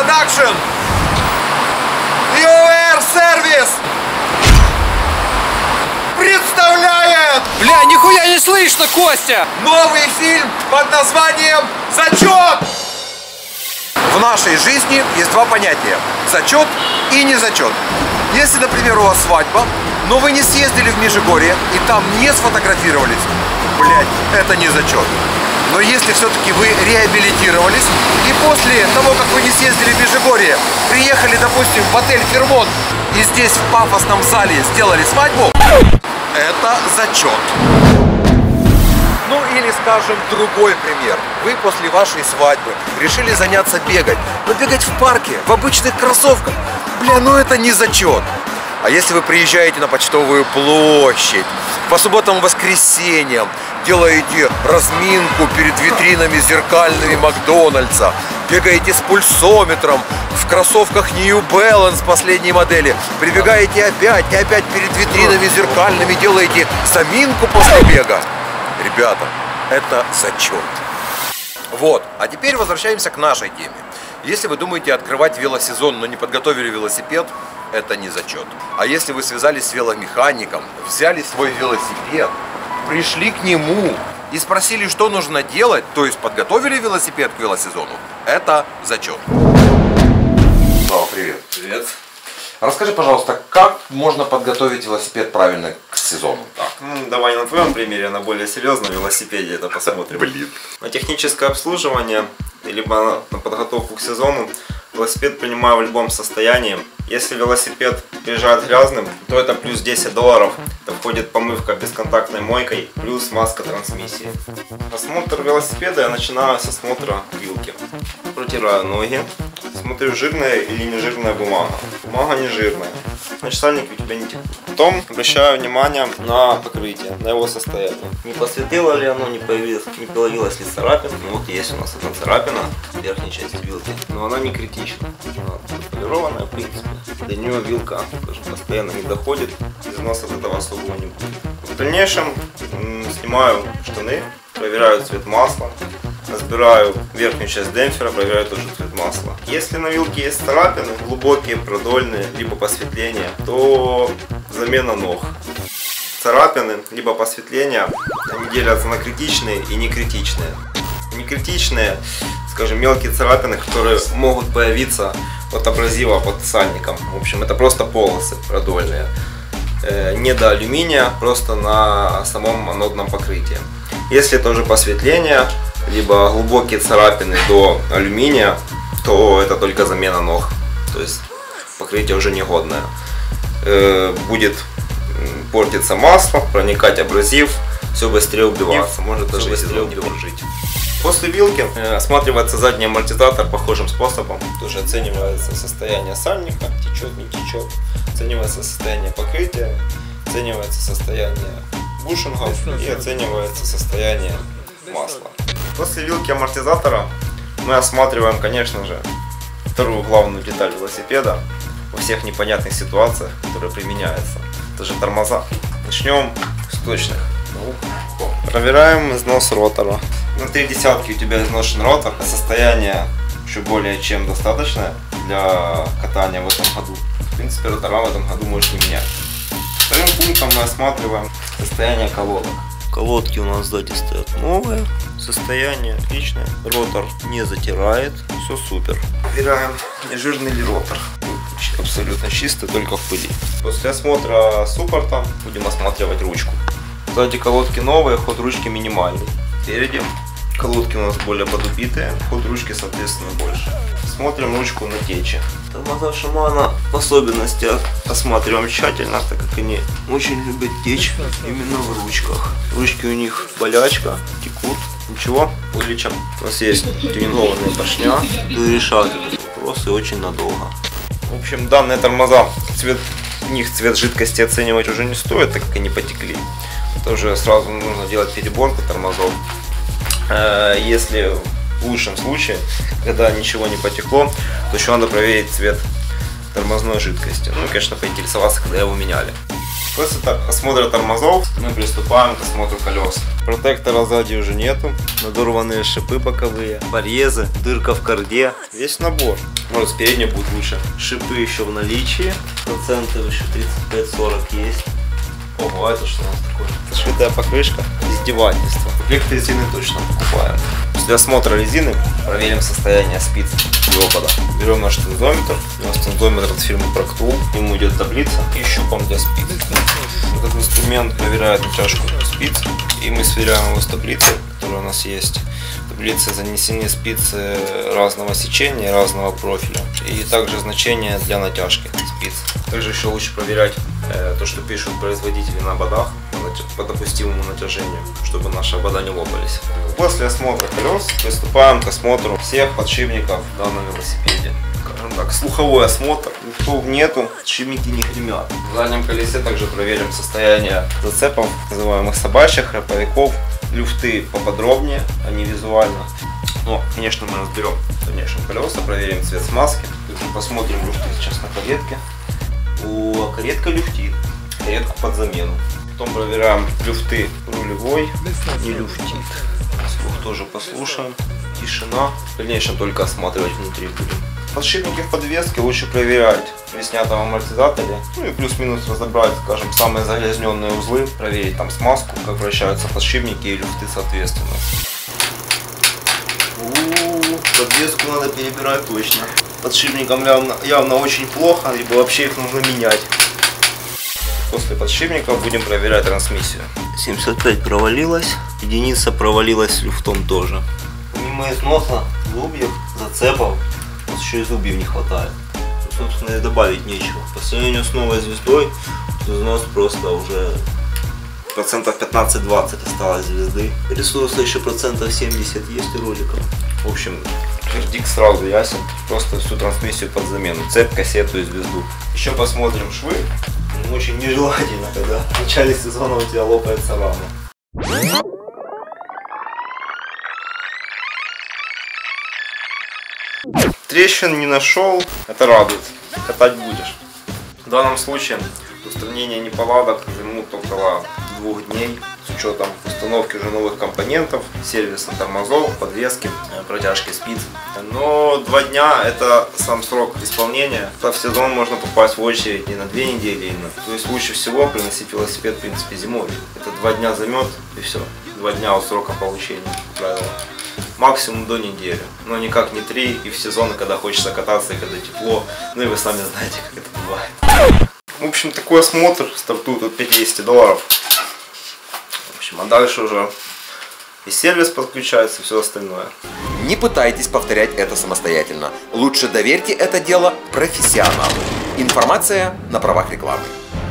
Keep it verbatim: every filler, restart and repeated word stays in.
Production ю эр Service представляет... Бля, нихуя не слышно, Костя! Новый фильм под названием «Зачет». В нашей жизни есть два понятия: зачет и незачет. Если, например, у вас свадьба, но вы не съездили в Межигорье и там не сфотографировались, блять, это не зачет. Но если все-таки вы реабилитировались и после того, как вы не съездили в Межигорье, приехали, допустим, в отель «Фермонт» и здесь в пафосном зале сделали свадьбу, это зачет. Ну или, скажем, другой пример. Вы после вашей свадьбы решили заняться бегать. Но бегать в парке, в обычных кроссовках, бля, ну это не зачет. А если вы приезжаете на Почтовую площадь, по субботам и воскресеньям делаете разминку перед витринами зеркальными Макдональдса, бегаете с пульсометром, в кроссовках New Balance последней модели, прибегаете опять и опять перед витринами зеркальными делаете заминку после бега, ребята, это зачет. Вот, а теперь возвращаемся к нашей теме. Если вы думаете открывать велосезон, но не подготовили велосипед, это не зачет. А если вы связались с веломехаником, взяли свой велосипед, пришли к нему и спросили, что нужно делать, то есть подготовили велосипед к велосезону, это зачет. Слава, привет. Привет. Расскажи, пожалуйста, как можно подготовить велосипед правильно к сезону? Так, ну давай на твоем примере, на более серьезном велосипеде это посмотрим. Блин. На техническое обслуживание, либо на подготовку к сезону велосипед принимаю в любом состоянии. Если велосипед приезжает грязным, то это плюс десять долларов. Это входит помывка бесконтактной мойкой, плюс маска трансмиссии. Осмотр велосипеда я начинаю с осмотра вилки. Протираю ноги, смотрю, жирная или не жирная бумага. Бумага не жирная, значит сальники у тебя не текут. Потом обращаю внимание на покрытие, на его состояние. Не посветлело ли оно, не появилось, не появилась ли царапина. Ну вот есть у нас одна царапина в верхней части вилки, но она не критична. Она полированная, в принципе. До нее вилка тоже постоянно не доходит, износа от этого особого не будет. В дальнейшем снимаю штаны, проверяю цвет масла, разбираю верхнюю часть демпфера, проверяю тоже цвет масла. Если на вилке есть царапины, глубокие, продольные, либо посветления, то замена ног. Царапины, либо посветления, они делятся на критичные и некритичные. Некритичные, скажем, мелкие царапины, которые могут появиться от абразива под сальником. В общем, это просто полосы продольные. Э, не до алюминия, просто на самом анодном покрытии. Если это уже посветление, либо глубокие царапины до алюминия, то это только замена ног. То есть покрытие уже негодное. Э, будет портиться масло, проникать абразив, все быстрее убиваться, может даже быстрее убивать. После вилки э, осматривается задний амортизатор похожим способом. Тоже оценивается состояние сальника, течет, не течет. Оценивается состояние покрытия, оценивается состояние бушингов и оценивается состояние масла. После вилки амортизатора мы осматриваем, конечно же, вторую главную деталь велосипеда во всех непонятных ситуациях, которые применяются. Это же тормоза. Начнем с точных. Проверяем износ ротора. На три десятки у тебя изношен ротор. Состояние еще более чем достаточное для катания в этом году. В принципе, ротора в этом году можешь не менять. Вторым пунктом мы осматриваем состояние колодок. Колодки у нас сзади стоят новые. Состояние отличное. Ротор не затирает. Все супер. Проверяем, не жирный ли ротор. Абсолютно чистый, только в пыли. После осмотра суппорта будем осматривать ручку. Сзади колодки новые, ход ручки минимальный. Спереди колодки у нас более подубитые, ход ручки соответственно больше. Смотрим ручку на течи. Тормоза Шимано в особенности осматриваем тщательно, так как они очень любят течь именно в ручках. Ручки у них болячка, текут. Ничего, вылечим. У нас есть тюнингованные поршня, решают этот вопрос и очень надолго. В общем, данные тормоза, цвет в них цвет жидкости оценивать уже не стоит, так как они потекли. Это уже сразу нужно делать переборку тормозов. Если в лучшем случае, когда ничего не потекло, то еще надо проверить цвет тормозной жидкости. Ну и, конечно, поинтересоваться, когда его меняли. После осмотра тормозов мы приступаем к осмотру колес. Протектора сзади уже нету, надорванные шипы боковые, порезы, дырка в корде. Весь набор. Может, с передней будет лучше. Шипы еще в наличии. Процентов еще тридцать пять сорок есть. Ого, это что у нас такое? Сшитая покрышка. Издевательство. Комплект резины точно покупаем. Для осмотра резины проверим состояние спиц и обода. Берем наш тензометр. У нас тензометр от фирмы Proc-Tool. К нему идет таблица и щупом для спиц. Этот инструмент проверяет натяжку спиц. И мы сверяем его с таблицей, которая у нас есть. В таблице занесены спицы разного сечения, разного профиля. И также значения для натяжки спиц. Также еще лучше проверять э, то, что пишут производители на ободах по допустимому натяжению, чтобы наши обода не лопались. После осмотра колес приступаем к осмотру всех подшипников в данном велосипеде. Скажем так, слуховой осмотр. Люфтов нету, подшипники не гремят. В заднем колесе также проверим состояние зацепов, называемых собачьих, храповиков. Люфты поподробнее, а не визуально. Но, конечно, мы разберем в дальнейшем колеса, проверим цвет смазки. Посмотрим люфты сейчас на каретке. О, каретка люфтит. Каретку под замену. Потом проверяем люфты рулевой. Не люфтит. Слух тоже послушаем. Тишина. В дальнейшем только осматривать внутри будем. Подшипники в подвеске лучше проверять при снятом амортизаторе. Ну и плюс-минус разобрать, скажем, самые загрязненные узлы. Проверить там смазку, как вращаются подшипники и люфты соответственно. У-у-у, подвеску надо перебирать точно. Подшипникам явно, явно очень плохо, либо вообще их нужно менять. После подшипников будем проверять трансмиссию. семьдесят пять провалилась, единица провалилась с люфтом тоже. Помимо износа зубьев, зацепов, у нас еще и зубьев не хватает. Собственно, и добавить нечего. По сравнению с новой звездой, износ просто уже процентов пятнадцать-двадцать осталось звезды. Ресурса еще процентов семьдесят есть у роликов. В общем, вердикт сразу ясен. Просто всю трансмиссию под замену. Цепь, кассету и звезду. Еще посмотрим швы. Очень нежелательно, когда в начале сезона у тебя лопается рама. Трещин не нашел. Это радует. Катать будешь. В данном случае устранение неполадок займут около двух дней с учетом установки уже новых компонентов, сервиса тормозов, подвески, протяжки спиц. Но два дня это сам срок исполнения. В сезон можно попасть в очередь не на две недели, то есть лучше всего приносить велосипед в принципе зимой. Это два дня займет и все. Два дня от срока получения, как правило. Максимум до недели, но никак не три и в сезоны, когда хочется кататься и когда тепло. Ну и вы сами знаете, как это бывает. В общем, такой осмотр стартует от пятидесяти долларов. В общем, а дальше уже и сервис подключается, и все остальное. Не пытайтесь повторять это самостоятельно. Лучше доверьте это дело профессионалу. Информация на правах рекламы.